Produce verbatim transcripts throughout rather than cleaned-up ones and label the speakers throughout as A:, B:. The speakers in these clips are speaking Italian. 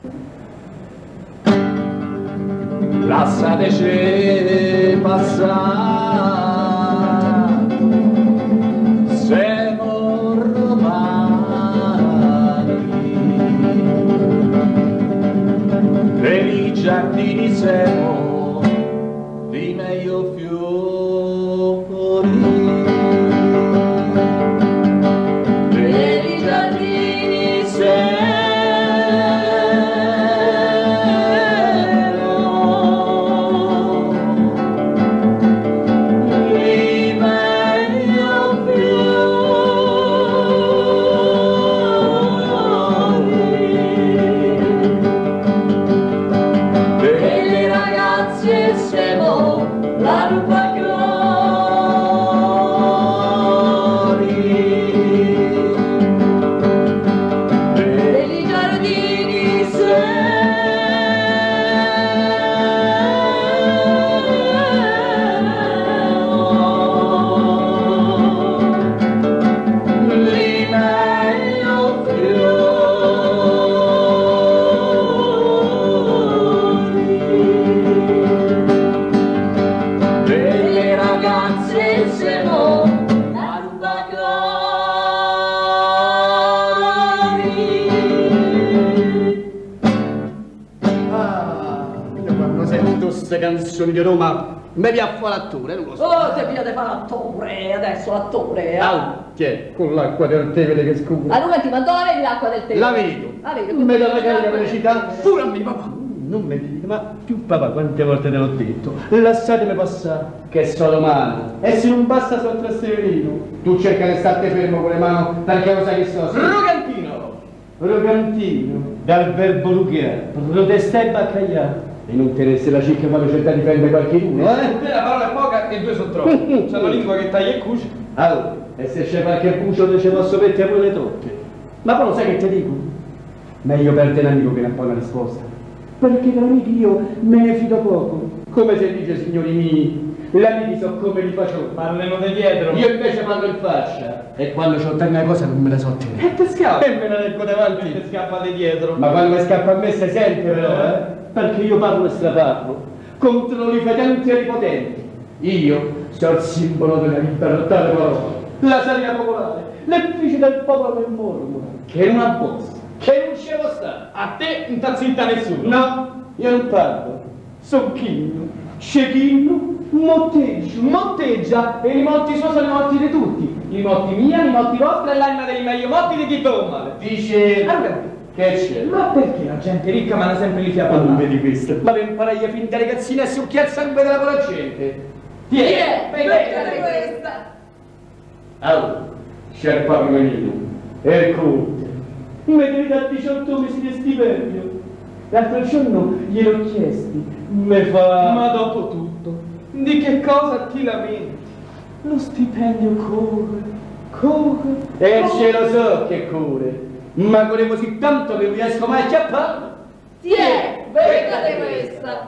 A: Lasciateci passare, siamo romani, per i giardini siamo di meglio fiori, per i giardini siamo
B: canzoni di Roma mi via a fare l'attore, non lo so.
C: Oh, te via di fare l'attore, adesso l'attore, eh.
B: Ah, che con l'acqua del tevere che scura.
C: Allora ti mando la vedi l'acqua del tè?
B: La vedo.
C: La vedo.
B: Me la regali la velocità pure a me, papà. Non mi dite, ma più papà, quante volte te l'ho detto. Lasciatemi passare, che sono umano. E se non basta sul trasferino, tu cerca di stare fermo con le mani, perché lo sai che so.
A: Rogantino!
B: Rogantino, dal verbo rugare, protesta e baccagliare. E non tenersi la cicca quando cerca di prendere qualcuno, eh?
A: La parola è poca e due sono troppi. C'è la lingua che taglia e cuce.
B: Allora, e se c'è qualche bucio dove ci posso mettere pure le tocche? Ma poi lo sai che ti dico? Meglio perdere un amico che non poi una risposta. Perché da amici io me ne fido poco. Come si dice, signori miei, gli amici so come li faccio.
A: Parlano di dietro.
B: Io invece parlo in faccia. E quando c'ho tante cose non me la so tenere.
A: E te scappa.
B: E me la leggo davanti.
A: E te scappa di dietro.
B: Ma quando mi scappa a me si sente però, eh? Perché io parlo e straparlo contro i fedenti e i potenti. Io sono il simbolo della libertà delle parole, la saria popolare, l'effigie del popolo che mormora, che non abbozza, che non ce lo sta.
A: A te non t'ha zitta nessuno.
B: No, io non parlo, sono chino, cecchino, motteggio.
A: Motteggia e i motti suoi sono i motti di tutti. I motti miei, i motti vostri e l'anima dei meglio motti di chi toma.
B: Dice...
A: Allora,
B: che c'è?
A: ma perché la gente ricca ma sempre li fia
B: Ma non
A: parlare?
B: vedi questo? Ma per imparare a finta ragazzina e succhiare il sangue della buona gente.
A: Ti
C: è?
A: beccate
C: questa!
B: Allora, c'è il parmenino e il conte. Mi devi dare diciotto mesi di stipendio. L'altro giorno gliel'ho chiesti. Me fa...
A: Ma dopo tutto, di che cosa ti lamenti?
B: Lo stipendio corre, corre. E ce lo so che corre. Ma corre così tanto che non riesco mai a chiapparlo.
C: Ti è? Beccate questa!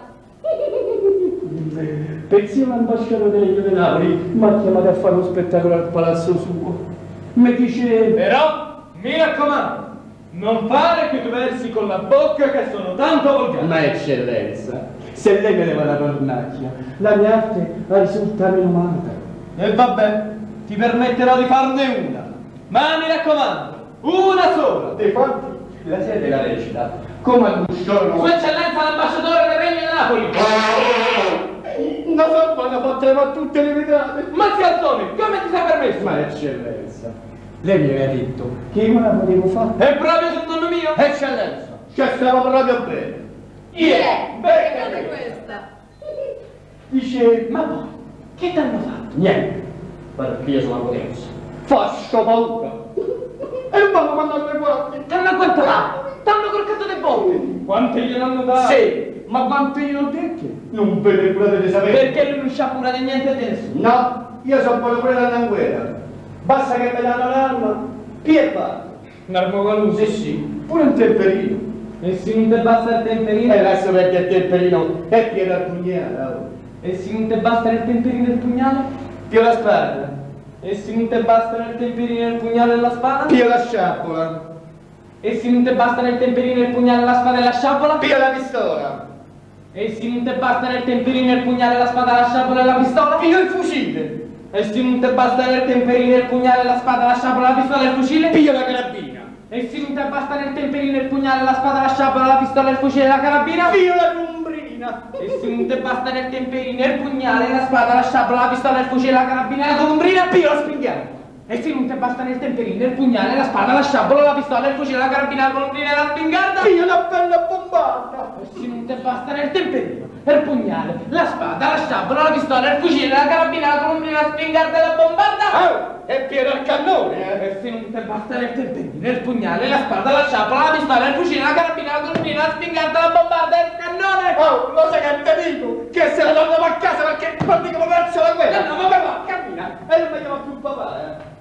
B: Pensi all'ambasciatore di Napoli mi ha chiamato a fare uno spettacolo al palazzo suo. Mi dice...
A: Però, mi raccomando, non fare che tu versi con la bocca che sono tanto volgari.
B: Ma eccellenza, se lei me ne va la cornacchia, la mia arte risulta menomata.
A: E vabbè, ti permetterò di farne una. Ma mi raccomando, una sola.
B: Dei fatti, la sede della recita, come al buscione.
A: Sua eccellenza l'ambasciatore del regno di Napoli.
B: Una sorpresa fatela tutte le vetrate.
A: Ma Scarzone, come ti sei permesso?
B: Ma eccellenza, lei mi aveva detto che io la potevo fare.
A: È proprio sul nonno mio?
B: Eccellenza, ci stava proprio bene.
C: Ti è? Beccate questa!
B: Dice, ma poi, che t'hanno fatto? Niente, perché io sono la potenza. Faccio paura. E vanno a mandare le guardie.
A: T'hanno agguantato, t'hanno corcato le botte. Quante gliene hanno dato?
B: Sì, ma quante io ho detto? Non ve ne curate di sapere.
A: Perché lui non c'ha cura di niente di nessuno.
B: No, io sono buono pure da una guerra. Basta che mi danno l'arma, chi è fatto?
A: Un'arma qualunque?
B: Sì, sì, pure un temperino.
A: E se non te basta il temperino?
B: E adesso perché il temperino è pieno al pugnale.
A: E se non te basta il temperino e il pugnale?
B: Pio la spada.
A: E se non te bastano il temperino e il pugnale e la spada?
B: Pio la sciabola.
A: E se non te bastano il temperino, il pugnale, la spada e la sciabola?
B: Pia la pistola.
A: E se non te bastano il temperino, il pugnale, la spada, la sciabola e la pistola?
B: Pia il fucile.
A: E se non te bastano il temperino, il pugnale, la spada, la sciabola, la pistola e il fucile?
B: Pia la carabina.
A: E se non te bastano il temperino, il pugnale, la spada, la sciabola, la pistola, il fucile e la carabina?
B: Pia la colombrina.
A: E se non te bastano il temperino, il pugnale, la spada, la sciabola, la pistola, il fucile, la carabina e la colombrina?
B: Pia la spinghiata.
A: E se non te bastano il temperino, il pugnale, la spada, la sciabola, la pistola, il fucile, la carabina, la colombrina e la spingarda?
B: Pia la bella bombata.
A: E se non te bastano il temperino, il pugnale, la spada, la sciabola, la pistola, il fucile, la carabina, la colombrina, la spingarda e la bombarda?
B: Oh, è pieno il cannone, eh.
A: E se non te bastano il temperino, il pugnale, la spada, la sciabola, la pistola, il fucile, la carabina, la colombrina, la spingarda, la bombarda e il cannone?
B: Oh, lo sai che te dico? Che se la torniamo a casa perché non dico come verso la guerra.
A: No, no, vabbè, va, cammina.
B: E non mi chiama più papà, eh.